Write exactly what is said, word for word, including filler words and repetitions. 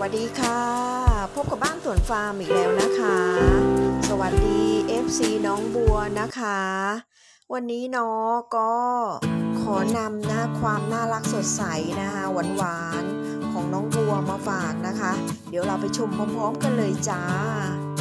วัสดีค่ะพบกับบ้านสวนฟาร์มอีกแล้วนะคะสวัสดี เอฟ ซี น้องบัวนะคะวันนี้เนาะก็ขอนำนะความน่ารักสดใสนะคะหวานๆของน้องบัวมาฝากนะคะเดี๋ยวเราไปชมพร้อมๆกันเลยจ้า